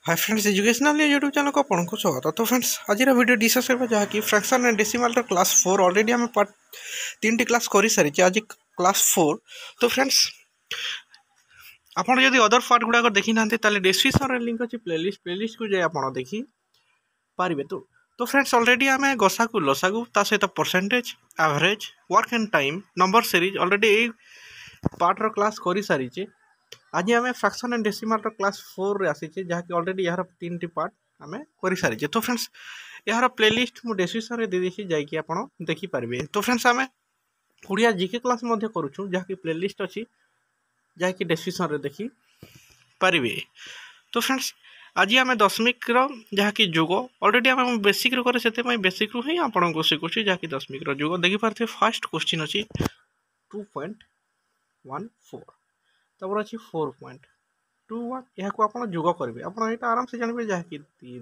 हाय friends educational YouTube channel को आपको स्वागत। तो फ्रेंड्स आज वीडियो डिस्कस करबा जहाँकि fraction and decimal class 4 already आम पार्ट 3 क्लास कर सारी आज क्लास 4। तो फ्रेंड्स आपड़ जब अदर पार्ट गुड़ाक देखी ना डिस्क्रिप्शन लिंक अच्छी प्लेलिस्ट को जाए आप देखी पारे। तो फ्रेंड्स ऑलरेडी आम गसाकू लसाकू सहित percentage average work and time number series already यही पार्टर क्लास कर सारी। आज आम फ्रैक्शन एंड डेसिमल क्लास 4 रे आसी जहाँकि ऑलरेडी यार 3 पार्ट आम कर सारी। तो फ्रेंड्स यार प्लेलिस्ट मु डिस्क्रिप्शन रे दे देछि जाइए आप देखि पारबे। तो फ्रेंड्स आम ओडिया जीके क्लास मध्य करूछु जहाँकि प्लेलिस्ट अच्छी जहाँकि डिस्क्रिप्शन रे देखि पारबे। तो फ्रेंड्स आज आम दशमिक जहाँकि जोग ऑलरेडी आम बेसिक रू करे से बेसिक रू ही आपको शिखुची जहाँकि दशमिक जोग देखि पारे। फर्स्ट क्वेश्चन अच्छी 2.14 तपर अच्छी 4.21 यह आप जोग करेंगे आप आराम से जानते जहाँकि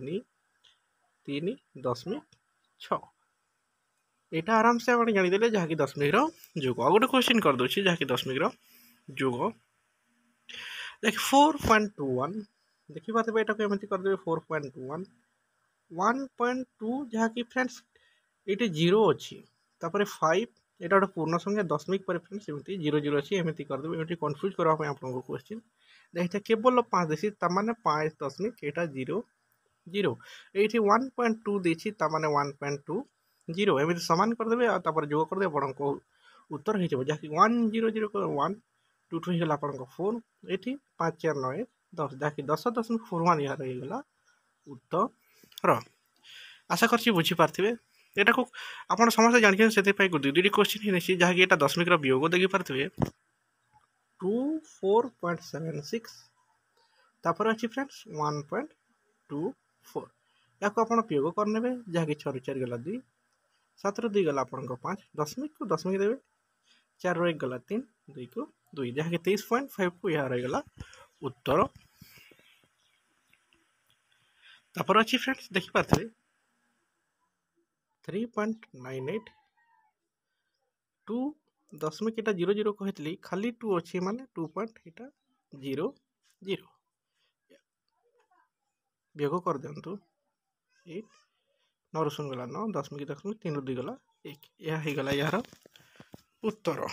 3.6 यहाँ आराम से आप जानीदे जहाँकि दशमिक जोग। आ गए क्वेश्चन कर दूसरी जहाँकि दशमिक जोग देख 4.21 देखिए यहाँ को एमती करदे 4.21 1.2 जहाँकि फ्रेंड्स ये 0 अच्छी 5 यहाँ गोटे पूर्ण संख्या दशमिक पर फ्रेंड्स एमती 0 0 अच्छी एमती करदे ये कन्फ्यूज करवाई आपको क्वेश्चन देखिए केवल 5 देसी तामाने 5 दशमिक यहाँ 0 0 ये 1.2 देसी तामाने 1.2 0 एमती सामान करदे जोग करदे आपको उत्तर हो जहाँकि 1 0 0 1 2 2 होगा आपको 4 ये 5 4 9 10 जहाँकि 10.41 यहाँ रहीगला उत्तर। आशा कर बुझीपारे यहाँ को आप समस्त जानते से दुईटी क्वेश्चन ही नहीं जहाँकि यहाँ दशमिक वियोग देखी पारे 24.76 तापर अच्छी फ्रेंड्स 1.24 या आप वियोग करने जहाँकि 6 4 गला 2 7 रू 2 गला आपको 5 दशमिक को दशमिक देवे 4 रू 1 गला 3 2 को 2 जहाँकि 23.5 को यहाँ रहीगला उत्तर। तापर अच्छी फ्रेंड्स देखी पारे 3.98 2 दशमिक यहाँ 0 0 कहती खाली 2 अच्छी माने 2.0 0 वियोग कर दिंतु 8 9 रू गला 9 दशमिक दशमिक 3 रू 2 गला 1 यह गला यार उत्तर।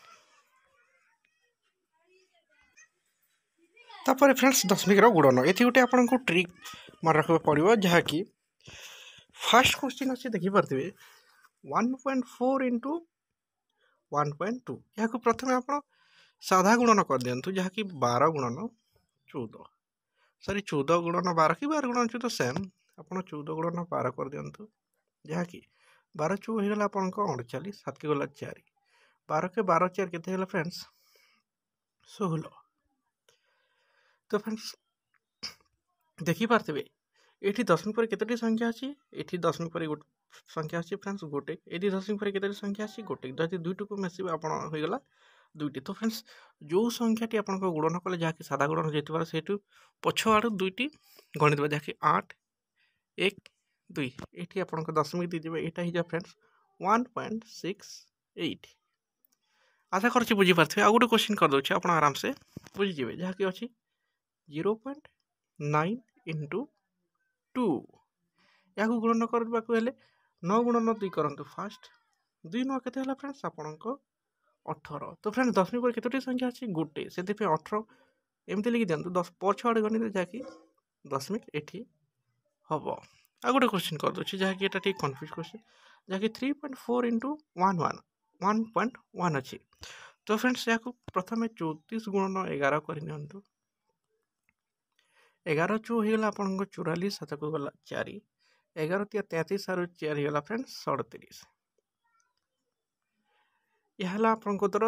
तापर फ्रेंड्स दशमिक गुणन ये गोटे आपको ट्रिक मन रखा पड़ो जहाँकि फास्ट क्वेश्चन अच्छे देखिपारे 1.4 इंटू 1.2 यहाँ प्रथम आप साधा गुणन कर दिंतु जहाँकि 12 गुणन 14 सॉरी 14 गुणन 12 कि 12 गुणन 14 सेम आप 14 गुणन 12 कर दिंतु जहाँकि 12 चौ होगा आपको 38 7 के गला 4 12 के 12 4 के फ्रेंड्स 16। तो फ्रेंड्स देखी पारे ये दशमिक पर केतोटी संख्या अच्छी ये दशमिक पर संख्या अच्छी फ्रेंड्स गोटे ये दशमिक पर केतोटी संख्या अच्छी गोटे जब दुईट को मिस आपगला दुईटी। तो फ्रेंड्स जो संख्याटी आपको गुणन कले जहाँकि सादा गुणन होता से पछ आड़ दुईटी गणित जहाँकि 8 1 2 ये आपको दशमिक दीजिए यहाँ हो फ्रेंड्स 1.68 आशा कर बुझीपारे। आ गए क्वेश्चन कर दूसरे आप आराम से बुझीजे जहाँकि अच्छी 0.9 इंटू 2 या गुणन करने 9 गुणन 2 करूँ फास्ट 2 9 के फ्रेंड्स आपको 18। तो फ्रेंड्स दशमिक पर केतोटी संख्या अच्छी गोटे से 18 एमती लिखि दिखाँ 10 पछ आड़े गणित जहाँकि दशमिक ये हम। आ गए क्वेश्चन कर दूसरी जहाँकि यहाँ ठीक कन्फ्यूज क्वेश्चन जहाँकि 3.4 इंटू 1.1 अच्छी। तो फ्रेंड्स यहाँ प्रथम 34 गुणन 11 करनी 11 चौ होगा आपको 44 7 को गला 4 11 33 आरु 4 होगा फ्रेंड्स 37 यह आपको दर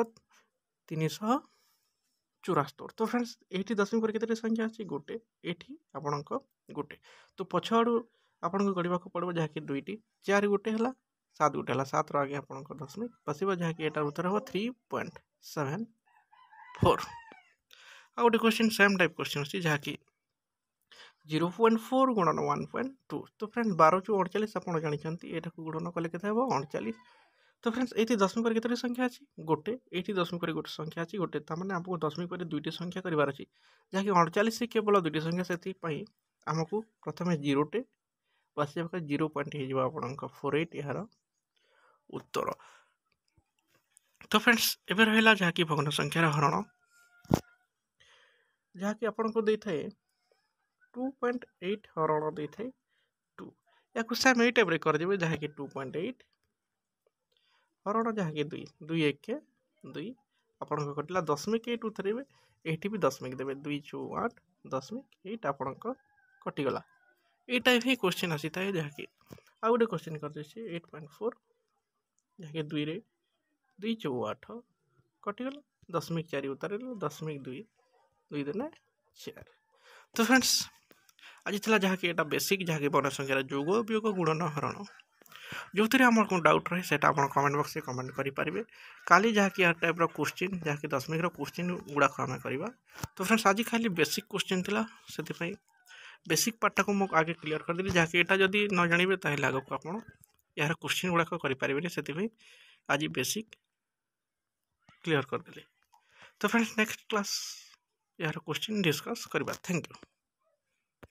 374। तो फ्रेंड्स ये दशमिक पर केतोटी संख्या अच्छी गोटे ये आपको गोटे। तो पछ आड़ू आपको गढ़ा पड़ो जहाँकि दुईटी 4 गोटे है 7 गोटे है 7 रो आगे आपको दशमिक बसो जहाँकि यहाँ उत्तर हम 3.74। आ गए क्वेश्चन सेम टाइप क्वेश्चन अच्छी जहाँकि 0.4 गुणन 1.2। तो फ्रेंड्स 12 चौ 48 आप जानते यहाँ गुणन कले के 38। तो फ्रेंड्स ये दशमिक पर केतोटी संख्या अच्छी गोटे ये दशमिक पर गोटे संख्या अच्छी गोटे तार आपको दशमिक पर दुईटी संख्या करार अच्छी जहाँकि 38 केवल दुईटी संख्या से आमको प्रथम 0 बस 0 पॉइंट हो आपन 48 यार उत्तर। तो फ्रेंड्स एबे रहिला जहाँकि भग्न संख्यार हरण जहाँकि आपन को देता है 2.8 हरण देता है 2 या सेम यही टाइप कर देबे जहाँकि 2.8 हरण जहाँकि 2 2 1 के 2 आपन को कटला 0.8 उतरेबे एठी भी 0 देबे 2 4 8 0.8 आपन को कटिगला। ये टाइप ही क्वेश्चन आसी था जहाँकि आ गोटे क्वेश्चन कर देछि 8.4 जहाँकि 2 रे 2 4 8 कटिगला 0.4 उतारे 0.2 2 देना 4। तो फ्रेंड्स आज था जहाँकि एटा बेसिक जहाँकि बर्ण संख्यार जोग वियोग गुणन हरण जो थे आम को डाउट रहे से कमेंट बॉक्स में कमेंट करेंगे काली जहाँकि यार टाइप क्वेश्चन जहाँकि 10 मिनट क्वेश्चन गुड़ाक आम करवा। तो फ्रेंड्स आज खाली बेसिक क्वेश्चन था से बेसिक पार्टा को मुझे आगे क्लीयर करदेली जहाँकि यहाँ जदि न जानवे ताहले आगे को आप यार क्वेश्चन गुड़ाक करेंगे से आज बेसिक क्लीयर करदेली। तो फ्रेंड्स नेक्स्ट क्लास यार क्वेश्चन डिस्कस करवा। Thank you.